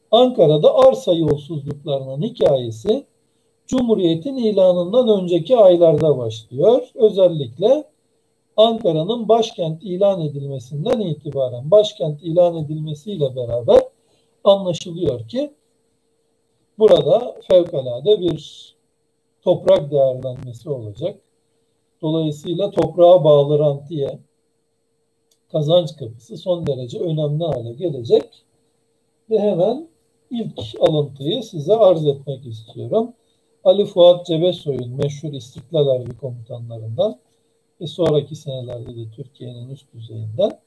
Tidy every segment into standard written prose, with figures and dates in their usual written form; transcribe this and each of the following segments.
Ankara'da arsa yolsuzluklarının hikayesi Cumhuriyet'in ilanından önceki aylarda başlıyor. Özellikle Ankara'nın başkent ilan edilmesinden itibaren, başkent ilan edilmesiyle beraber anlaşılıyor ki burada fevkalade bir toprak değerlenmesi olacak. Dolayısıyla toprağa bağlı rantiye, kazanç kapısı son derece önemli hale gelecek. Ve hemen ilk alıntıyı size arz etmek istiyorum. Ali Fuat Cebesoy'un meşhur İstiklal Harbi komutanlarından ve sonraki senelerde de Türkiye'nin üst düzeyinden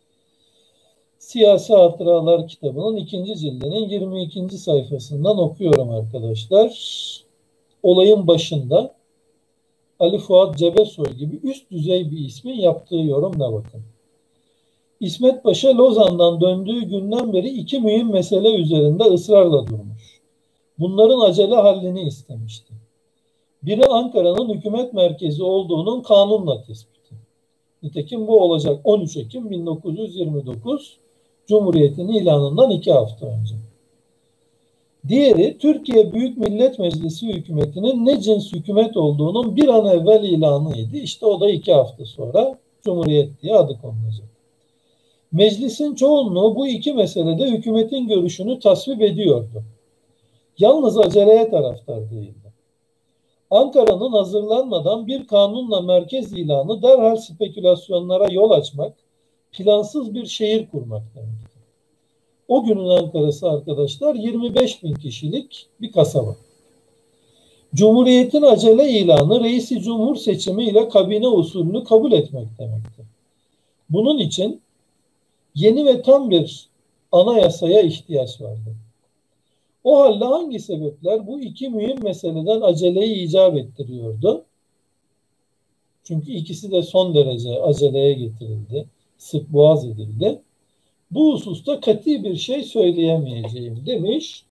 Siyasi Hatıralar kitabının 2. cildinin 22. sayfasından okuyorum arkadaşlar. Olayın başında Ali Fuat Cebesoy gibi üst düzey bir ismin yaptığı yorumla bakın. İsmet Paşa Lozan'dan döndüğü günden beri iki mühim mesele üzerinde ısrarla durmuş. Bunların acele hallini istemişti. Biri Ankara'nın hükümet merkezi olduğunun kanunla tespiti. Nitekim bu olacak 13 Ekim 1929 Cumhuriyet'in ilanından 2 hafta önce. Diğeri Türkiye Büyük Millet Meclisi hükümetinin ne cins hükümet olduğunun bir an evvel ilanıydı. İşte o da 2 hafta sonra Cumhuriyet diye adı konulacak. Meclisin çoğunluğu bu iki meselede hükümetin görüşünü tasvip ediyordu. Yalnız aceleye taraftar değildi. Ankara'nın hazırlanmadan bir kanunla merkez ilanı derhal spekülasyonlara yol açmak, plansız bir şehir kurmak demekti. O günün Ankara'sı arkadaşlar 25 bin kişilik bir kasaba. Cumhuriyetin acele ilanı reisi cumhur seçimiyle kabine usulünü kabul etmek demekti. Bunun için yeni ve tam bir anayasaya ihtiyaç vardı. O halde hangi sebepler bu iki mühim meseleden aceleyi icap ettiriyordu? Çünkü ikisi de son derece aceleye getirildi, sık boğaz edildi. Bu hususta kat'i bir şey söyleyemeyeceğim demiş.